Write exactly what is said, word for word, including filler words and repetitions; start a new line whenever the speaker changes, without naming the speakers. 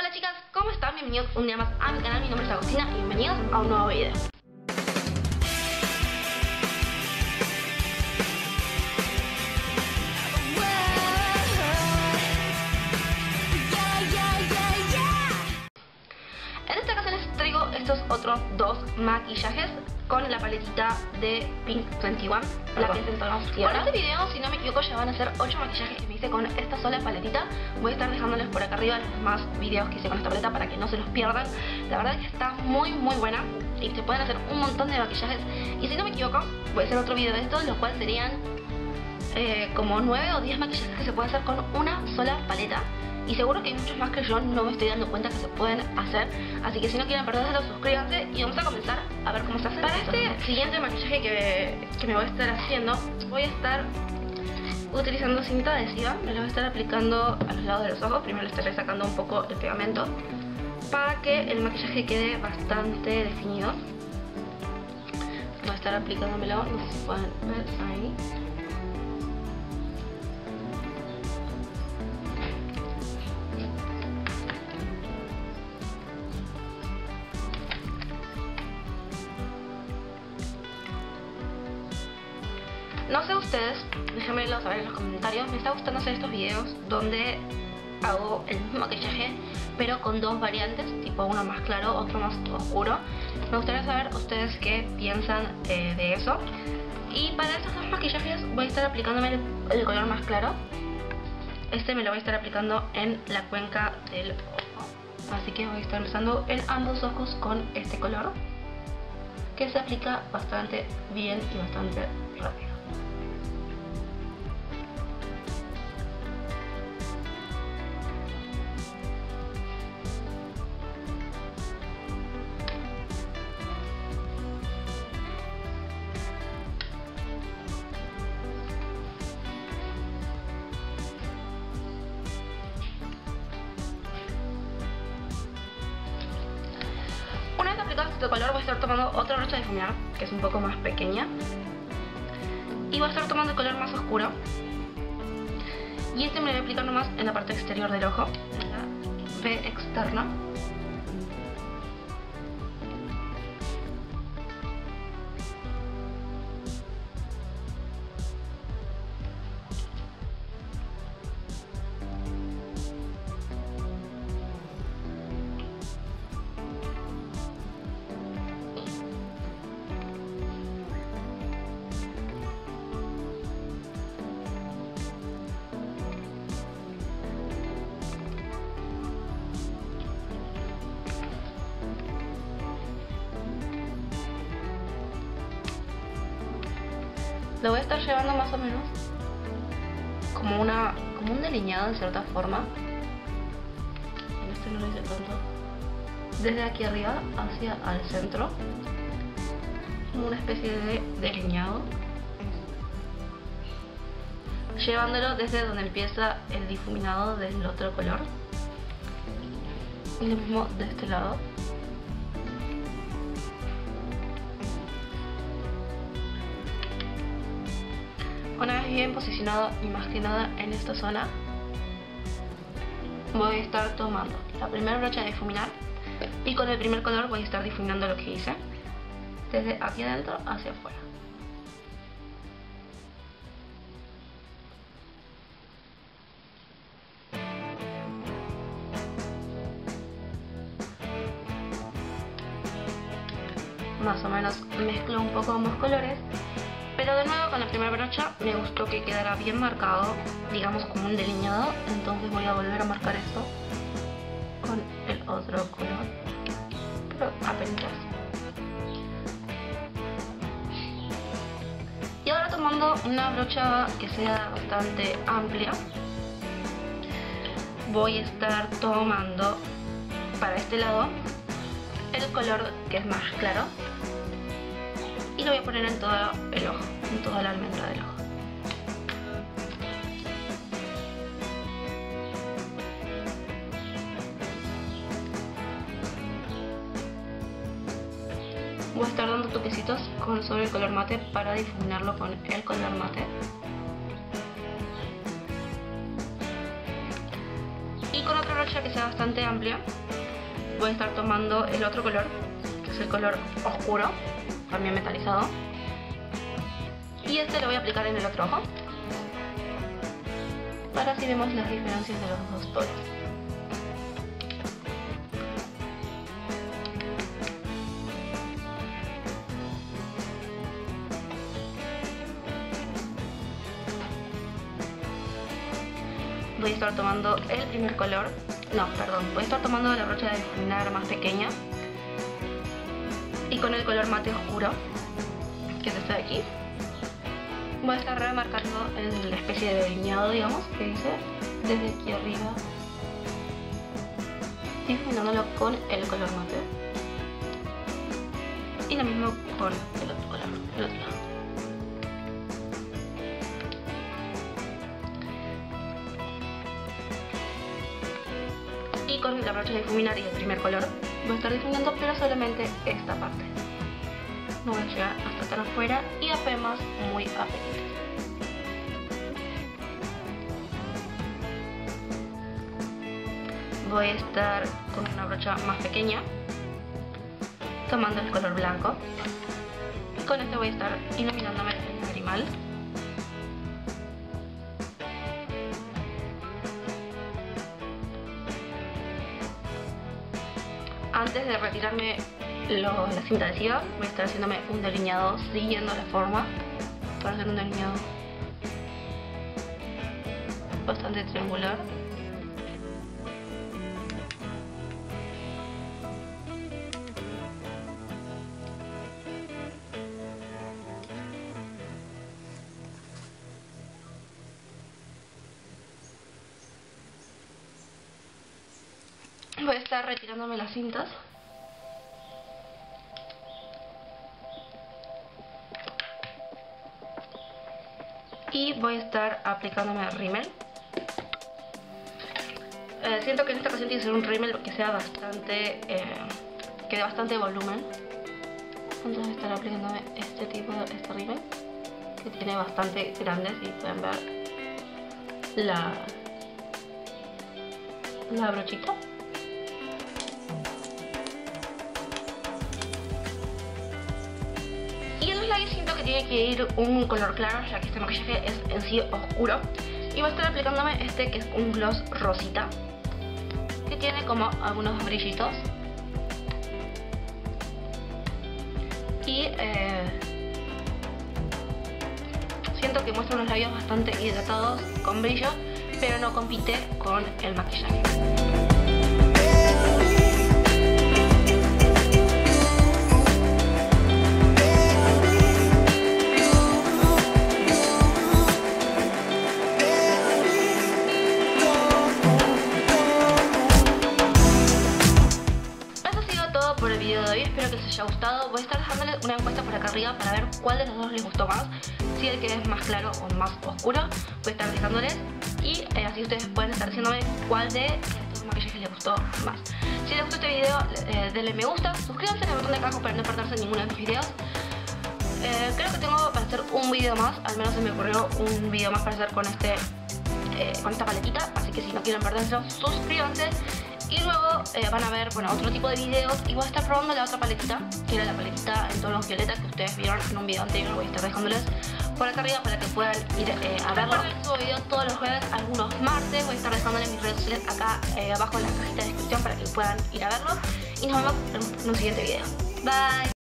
Hola chicas, ¿cómo están? Bienvenidos un día más a mi canal, mi nombre es Agostina y bienvenidos a un nuevo video. En esta ocasión les traigo estos otros dos maquillajes con la paletita de Pink veintiuno, la que es en tonos tierra. Para este video, si no me equivoco, ya van a ser ocho maquillajes que me hice con esta sola paletita. Voy a estar dejándoles por acá arriba los demás videos que hice con esta paleta para que no se los pierdan. La verdad es que está muy muy buena y se pueden hacer un montón de maquillajes. Y si no me equivoco, voy a hacer otro video de estos, los cuales serían eh, como nueve o diez maquillajes que se pueden hacer con una sola paleta. Y seguro que hay muchos más que yo no me estoy dando cuenta que se pueden hacer. Así que si no quieren perdérselo, suscríbanse y vamos a comenzar a ver cómo se hace. Para este siguiente maquillaje que, que me voy a estar haciendo, voy a estar utilizando cinta adhesiva. Me lo voy a estar aplicando a los lados de los ojos. Primero le estaré sacando un poco el pegamento para que el maquillaje quede bastante definido. Voy a estar aplicándomelo, no sé si pueden ver ahí. No sé ustedes, déjenmelo saber en los comentarios. Me está gustando hacer estos videos donde hago el mismo maquillaje pero con dos variantes, tipo uno más claro, otro más oscuro. Me gustaría saber ustedes qué piensan eh, de eso. Y para estos dos maquillajes voy a estar aplicándome el, el color más claro. Este me lo voy a estar aplicando en la cuenca del ojo. Así que voy a estar empezando en ambos ojos con este color, que se aplica bastante bien y bastante rápido. Una vez aplicado este color, voy a estar tomando otra brocha de difuminar, que es un poco más pequeña, y voy a estar tomando el color más oscuro, y este me lo voy a aplicar nomás en la parte exterior del ojo, en la V externa. Lo voy a estar llevando más o menos como una como un delineado en cierta forma. En este no lo hice tanto. Desde aquí arriba hacia al centro, como una especie de delineado, llevándolo desde donde empieza el difuminado del otro color, y lo mismo de este lado. Una vez bien posicionado y más que nada en esta zona, voy a estar tomando la primera brocha de difuminar y con el primer color voy a estar difuminando lo que hice desde aquí adentro hacia afuera. Más o menos mezclo un poco ambos colores. Pero de nuevo con la primera brocha me gustó que quedara bien marcado, digamos como un delineado, entonces voy a volver a marcar esto con el otro color, pero apenas. Y ahora tomando una brocha que sea bastante amplia, voy a estar tomando para este lado el color que es más claro. Y lo voy a poner en todo el ojo, en toda la almendra del ojo. Voy a estar dando toquecitos con, sobre el color mate para difuminarlo con el color mate. Y con otra brocha que sea bastante amplia, voy a estar tomando el otro color, que es el color oscuro, también metalizado. Y este lo voy a aplicar en el otro ojo, para así vemos las diferencias de los dos tonos. Voy a estar tomando el primer color, no, perdón, voy a estar tomando la brocha de difuminar más pequeña y con el color mate oscuro, que es este de aquí, voy a estar remarcando en la especie de delineado, digamos, que dice desde aquí arriba, difuminándolo con el color mate y lo mismo con el otro color, el otro lado. Y con la brocha de difuminar y el primer color voy a estar difuminando, pero solamente esta parte. No voy a llegar hasta tan afuera y apenas muy apenas. Voy a estar con una brocha más pequeña tomando el color blanco y con este voy a estar iluminándome el lagrimal. Antes de retirarme lo, la cinta adhesiva, voy a estar haciéndome un delineado siguiendo la forma para hacer un delineado bastante triangular. Voy a estar retirándome las cintas. Y voy a estar aplicándome rímel. Eh, siento que en esta ocasión tiene que ser un rímel que sea bastante, eh, que dé bastante volumen. Entonces voy a estar aplicándome este tipo de este rímel, que tiene bastante grandes y pueden ver la, la brochita. Y en los labios siento que tiene que ir un color claro, ya que este maquillaje es en sí oscuro. Y voy a estar aplicándome este que es un gloss rosita, que tiene como algunos brillitos. Y eh, siento que muestra unos labios bastante hidratados, con brillo, pero no compite con el maquillaje. Por el video de hoy, espero que les haya gustado. Voy a estar dejándoles una encuesta por acá arriba para ver cuál de los dos les gustó más, si el que es más claro o más oscuro. Voy a estar dejándoles y eh, así ustedes pueden estar diciéndome cuál de estos maquillajes les gustó más. Si les gustó este video, eh, denle me gusta, suscríbanse en el botón de abajo para no perderse ninguno de mis videos. Eh, creo que tengo para hacer un video más, al menos se me ocurrió un video más para hacer con este eh, con esta paletita, así que si no quieren perderse, suscríbanse. Y luego eh, van a ver, bueno, otro tipo de videos y voy a estar probando la otra paletita, que era la paletita en tonos violetas que ustedes vieron en un video anterior. Voy a estar dejándoles por acá arriba para que puedan ir eh, a verlo. Subo videos todos los jueves, algunos martes. Voy a estar dejándoles mis redes sociales acá eh, abajo en la cajita de descripción para que puedan ir a verlo. Y nos vemos en un siguiente video. Bye.